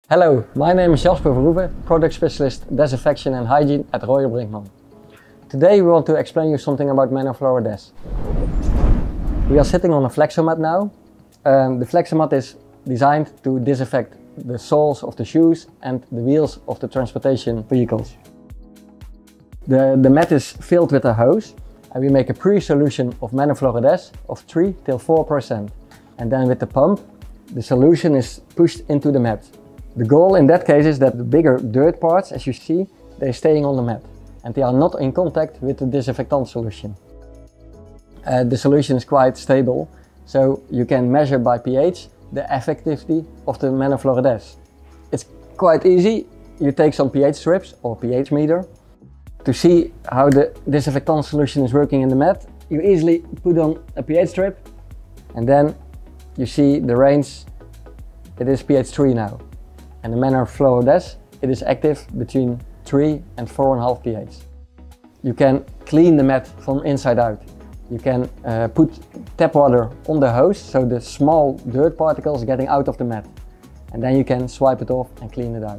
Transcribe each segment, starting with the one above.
Hello, my name is Jasper Verhoeven, Product Specialist Disinfection and Hygiene at Royal Brinkman. Today we want to explain you something about Menno Florades. We are sitting on a Flexxomat now. The Flexxomat is designed to disinfect the soles of the shoes and the wheels of the transportation vehicles. The mat is filled with a hose and we make a pre-solution of Menno Florades of 3 till 4%. And then with the pump, the solution is pushed into the mat. The goal in that case is that the bigger dirt parts, as you see, they're staying on the mat and they are not in contact with the disinfectant solution. The solution is quite stable, so you can measure by pH the effectivity of the Menno Florades. It's quite easy. You take some pH strips or pH meter. To see how the disinfectant solution is working in the mat, you easily put on a pH strip and then you see the range. It is pH 3 now. And the Menno Florades, it is active between 3 and 4.5 pH. You can clean the mat from inside out. You can put tap water on the hose, so the small dirt particles getting out of the mat. And then you can swipe it off and clean it out.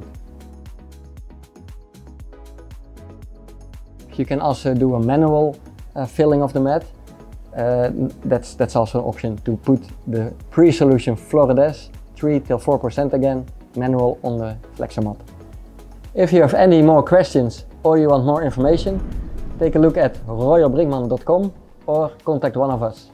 You can also do a manual filling of the mat. That's also an option, to put the pre-solution Florades 3 till 4% again, manual on the Flexxomat. If you have any more questions or you want more information, take a look at royalbrinkman.com or contact one of us.